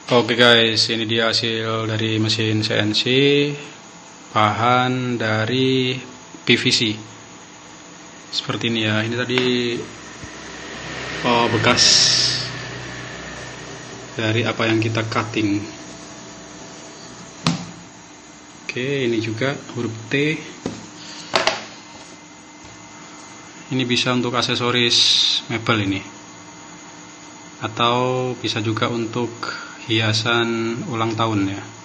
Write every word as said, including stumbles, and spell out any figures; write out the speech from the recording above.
Oke guys, ini dia hasil dari mesin C N C, bahan dari P V C. Seperti ini ya. Ini tadi oh, bekas dari apa yang kita cutting. Oke, ini juga huruf T. Ini bisa untuk aksesoris mebel ini, atau bisa juga untuk hiasan ulang tahun ya.